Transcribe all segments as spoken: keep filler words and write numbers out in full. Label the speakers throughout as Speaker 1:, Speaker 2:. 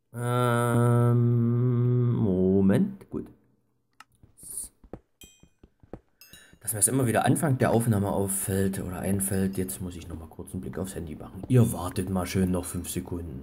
Speaker 1: Ähm, Moment, gut. Dass mir das immer wieder Anfang der Aufnahme auffällt oder einfällt, jetzt muss ich noch mal kurz einen Blick aufs Handy machen. Ihr wartet mal schön noch fünf Sekunden.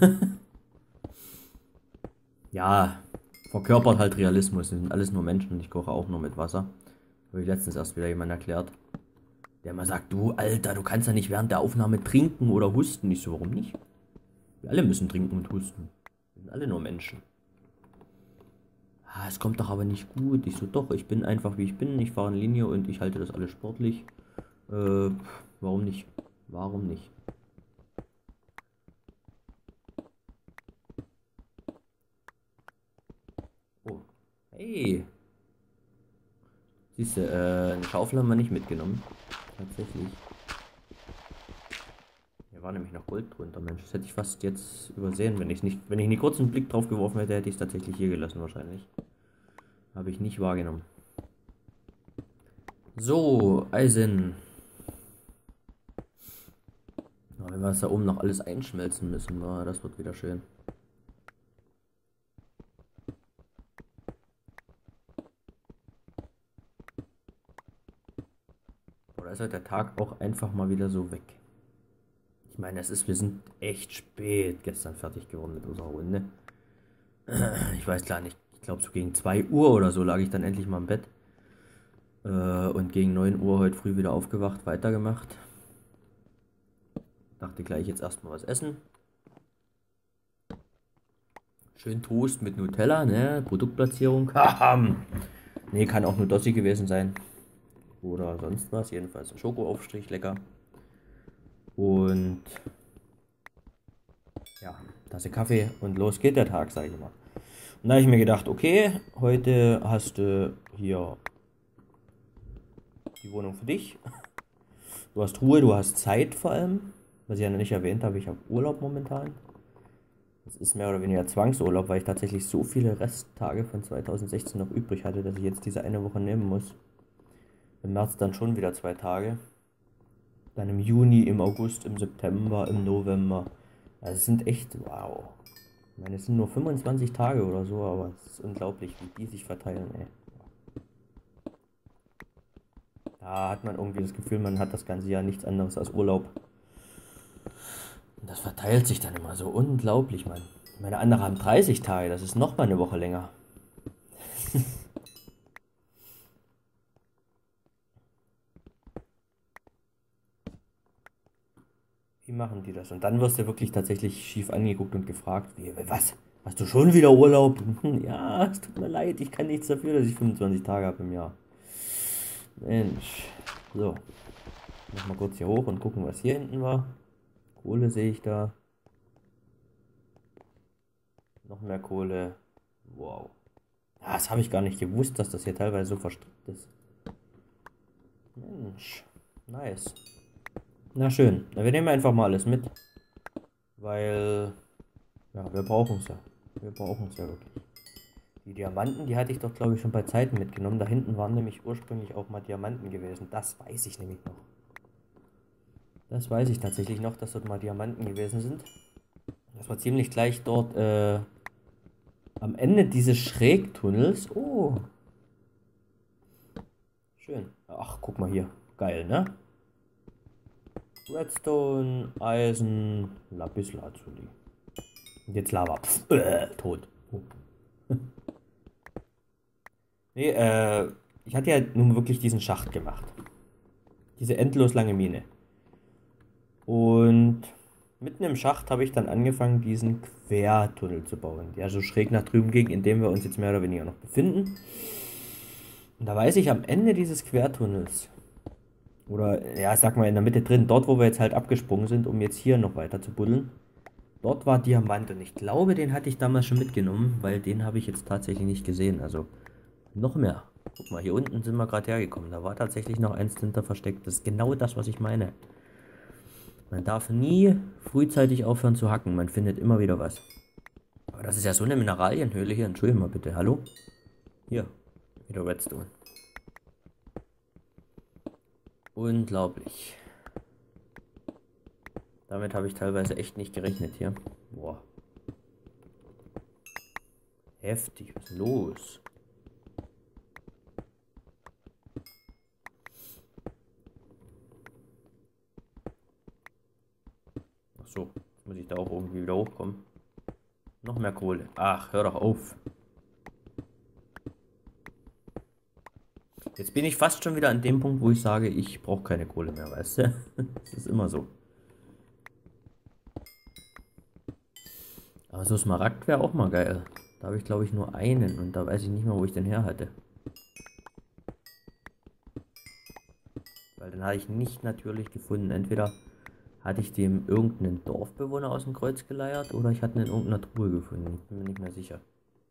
Speaker 1: Ja, verkörpert halt Realismus. Wir sind alles nur Menschen und ich koche auch nur mit Wasser. Habe ich letztens erst wieder jemand erklärt, der mal sagt, du Alter, du kannst ja nicht während der Aufnahme trinken oder husten. Ich so, warum nicht? Wir alle müssen trinken und husten. Wir sind alle nur Menschen. Ah, es kommt doch aber nicht gut. Ich so, doch, ich bin einfach wie ich bin. Ich fahre in Linie und ich halte das alles sportlich. Äh, warum nicht? Warum nicht? Oh, hey. Siehst du, äh, eine Schaufel haben wir nicht mitgenommen. Tatsächlich. Hier war nämlich noch Gold drunter, Mensch. Das hätte ich fast jetzt übersehen, wenn ich nicht, wenn ich einen kurzen Blick drauf geworfen hätte, hätte ich es tatsächlich hier gelassen wahrscheinlich. Habe ich nicht wahrgenommen. So, Eisen. Ja, wenn wir das da oben noch alles einschmelzen müssen, na, das wird wieder schön. Oder ist halt der Tag auch einfach mal wieder so weg? Ich meine, es ist, wir sind echt spät gestern fertig geworden mit unserer Runde. Ich weiß klar nicht, ich glaube so gegen zwei Uhr oder so lag ich dann endlich mal im Bett. Äh, und gegen neun Uhr heute früh wieder aufgewacht, weitergemacht. Dachte gleich jetzt erstmal was essen. Schön Toast mit Nutella, ne? Produktplatzierung. Haha. Ne, kann auch Nudossi gewesen sein. Oder sonst was. Jedenfalls ein Schokoaufstrich, lecker. Und ja, Tasse Kaffee und los geht der Tag, sag ich mal. Und da habe ich mir gedacht, okay, heute hast du hier die Wohnung für dich. Du hast Ruhe, du hast Zeit vor allem. Was ich ja noch nicht erwähnt habe, ich habe Urlaub momentan. Das ist mehr oder weniger Zwangsurlaub, weil ich tatsächlich so viele Resttage von zweitausendsechzehn noch übrig hatte, dass ich jetzt diese eine Woche nehmen muss. Im März dann schon wieder zwei Tage. Dann im Juni, im August, im September, im November. Also es sind echt, wow. Ich meine, es sind nur fünfundzwanzig Tage oder so, aber es ist unglaublich, wie die sich verteilen, ey. Da hat man irgendwie das Gefühl, man hat das ganze Jahr nichts anderes als Urlaub. Und das verteilt sich dann immer so unglaublich, Mann. Meine anderen haben dreißig Tage, das ist noch mal eine Woche länger. Wie machen die das? Und dann wirst du wirklich tatsächlich schief angeguckt und gefragt, wie, was? Hast du schon wieder Urlaub? Ja, es tut mir leid, ich kann nichts dafür, dass ich fünfundzwanzig Tage habe im Jahr. Mensch. So, nochmal kurz hier hoch und gucken, was hier hinten war. Kohle sehe ich da. Noch mehr Kohle. Wow. Ah, das habe ich gar nicht gewusst, dass das hier teilweise so verstrickt ist. Mensch. Nice. Na schön. Na, wir nehmen einfach mal alles mit. Weil, ja, wir brauchen es ja. Wir brauchen es ja wirklich. Die Diamanten, die hatte ich doch, glaube ich, schon bei Zeiten mitgenommen. Da hinten waren nämlich ursprünglich auch mal Diamanten gewesen. Das weiß ich nämlich noch. Das weiß ich tatsächlich noch, dass dort mal Diamanten gewesen sind. Das war ziemlich gleich dort äh, am Ende dieses Schrägtunnels. Oh, schön. Ach, guck mal hier. Geil, ne? Redstone, Eisen, Lapislazuli. Und jetzt Lava. Pff, äh, tot. Oh. Nee, äh, ich hatte ja nun wirklich diesen Schacht gemacht. Diese endlos lange Mine. Und mitten im Schacht habe ich dann angefangen, diesen Quertunnel zu bauen, der so schräg nach drüben ging, in dem wir uns jetzt mehr oder weniger noch befinden. Und da weiß ich, am Ende dieses Quertunnels, oder ja, sag mal in der Mitte drin, dort wo wir jetzt halt abgesprungen sind, um jetzt hier noch weiter zu buddeln, dort war Diamant und ich glaube, den hatte ich damals schon mitgenommen, weil den habe ich jetzt tatsächlich nicht gesehen. Also noch mehr. Guck mal, hier unten sind wir gerade hergekommen. Da war tatsächlich noch eins hinter versteckt. Das ist genau das, was ich meine. Man darf nie frühzeitig aufhören zu hacken. Man findet immer wieder was. Aber das ist ja so eine Mineralienhöhle hier. Entschuldigung mal bitte. Hallo? Hier. Wieder Redstone. Unglaublich. Damit habe ich teilweise echt nicht gerechnet hier. Boah. Heftig, was ist los? Ach so, jetzt muss ich da auch irgendwie wieder hochkommen. Noch mehr Kohle. Ach, hör doch auf. Jetzt bin ich fast schon wieder an dem Punkt, wo ich sage, ich brauche keine Kohle mehr, weißt du? Das ist immer so. Aber so Smaragd wäre auch mal geil. Da habe ich glaube ich nur einen und da weiß ich nicht mehr, wo ich den her hatte. Weil den hatte ich nicht natürlich gefunden. Entweder hatte ich dem irgendeinen Dorfbewohner aus dem Kreuz geleiert oder ich hatte ihn in irgendeiner Truhe gefunden. Ich bin mir nicht mehr sicher.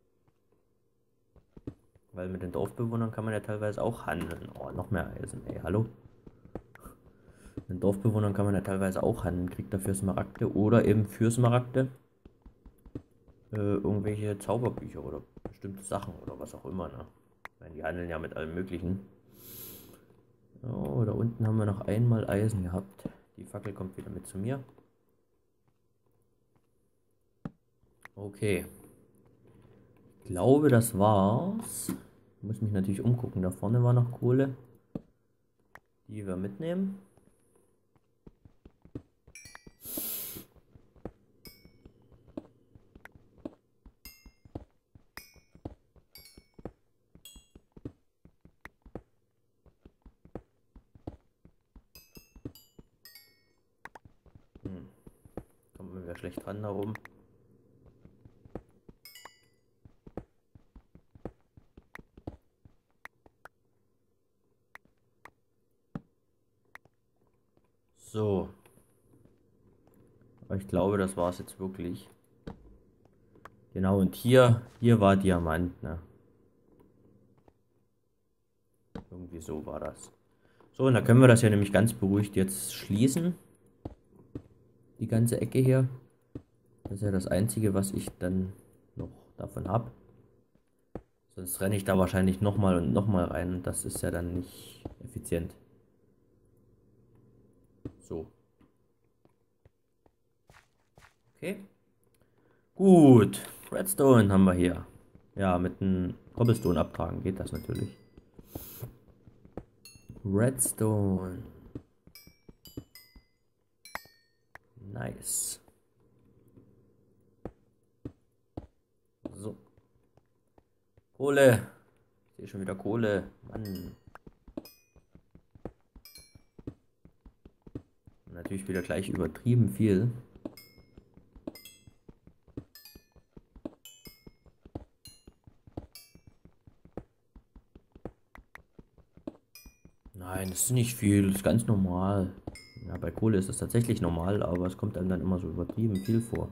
Speaker 1: Weil mit den Dorfbewohnern kann man ja teilweise auch handeln. Oh, noch mehr Eisen, ey, hallo? Mit den Dorfbewohnern kann man ja teilweise auch handeln. Kriegt dafür Smaragde oder eben für Smaragde äh, irgendwelche Zauberbücher oder bestimmte Sachen oder was auch immer, ne? Ich meine, die handeln ja mit allem Möglichen. Oh, da unten haben wir noch einmal Eisen gehabt. Die Fackel kommt wieder mit zu mir. Okay. Ich glaube, das war's. Ich muss mich natürlich umgucken. Da vorne war noch Kohle, die wir mitnehmen. Hm. Kommt man wieder schlecht ran da oben. So. Aber ich glaube, das war es jetzt wirklich. Genau, und hier, hier war Diamant, ne? Irgendwie so war das. So, und da können wir das ja nämlich ganz beruhigt jetzt schließen. Die ganze Ecke hier. Das ist ja das Einzige, was ich dann noch davon habe. Sonst renne ich da wahrscheinlich nochmal und nochmal rein und das ist ja dann nicht effizient. So. Okay. Gut. Redstone haben wir hier. Ja, mit einem Cobblestone abtragen geht das natürlich. Redstone. Nice. So. Kohle. Ich sehe schon wieder Kohle. Mann. Natürlich wieder gleich übertrieben viel. Nein, das ist nicht viel, das ist ganz normal. Ja, bei Kohle ist das tatsächlich normal, aber es kommt einem dann immer so übertrieben viel vor.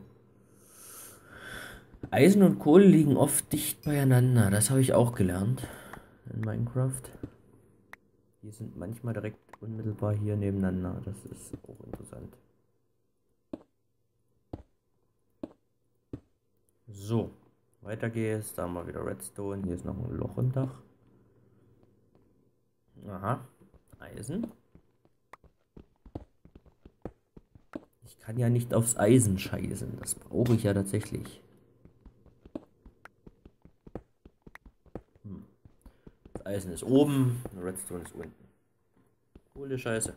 Speaker 1: Eisen und Kohle liegen oft dicht beieinander, das habe ich auch gelernt in Minecraft. Die sind manchmal direkt unmittelbar hier nebeneinander, das ist auch interessant. So, weiter geht's, da haben wir wieder Redstone, hier ist noch ein Loch im Dach. Aha, Eisen. Ich kann ja nicht aufs Eisen scheißen, das brauche ich ja tatsächlich. Hm. Das Eisen ist oben, Redstone ist unten. Coole Scheiße.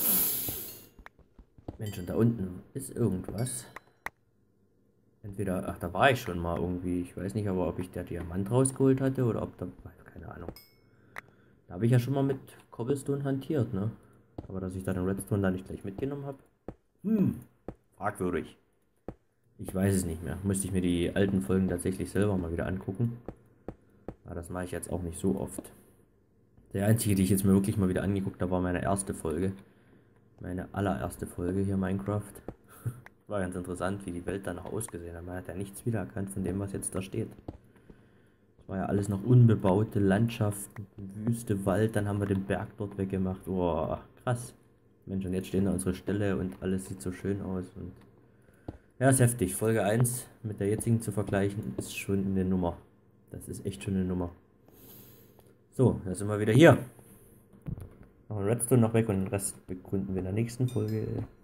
Speaker 1: Mensch, und da unten ist irgendwas. Entweder, ach, da war ich schon mal irgendwie. Ich weiß nicht aber, ob ich der Diamant rausgeholt hatte oder ob da, keine Ahnung. Da habe ich ja schon mal mit Cobblestone hantiert, ne? Aber dass ich da den Redstone da nicht gleich mitgenommen habe. Hm, fragwürdig. Ich weiß es nicht mehr. Müsste ich mir die alten Folgen tatsächlich selber mal wieder angucken. Aber das mache ich jetzt auch nicht so oft. Der einzige, die ich jetzt mir wirklich mal wieder angeguckt habe, war meine erste Folge. Meine allererste Folge hier Minecraft. War ganz interessant, wie die Welt dann noch ausgesehen hat. Man hat ja nichts wiedererkannt von dem, was jetzt da steht. Es war ja alles noch unbebaute Landschaften, Wüste, Wald. Dann haben wir den Berg dort weggemacht. Oh, krass. Mensch, und jetzt stehen da unsere Ställe und alles sieht so schön aus. Und ja, ist heftig. Folge eins mit der jetzigen zu vergleichen, ist schon eine Nummer. Das ist echt schon eine Nummer. So, da sind wir wieder hier. Noch ein Redstone noch weg und den Rest begründen wir in der nächsten Folge.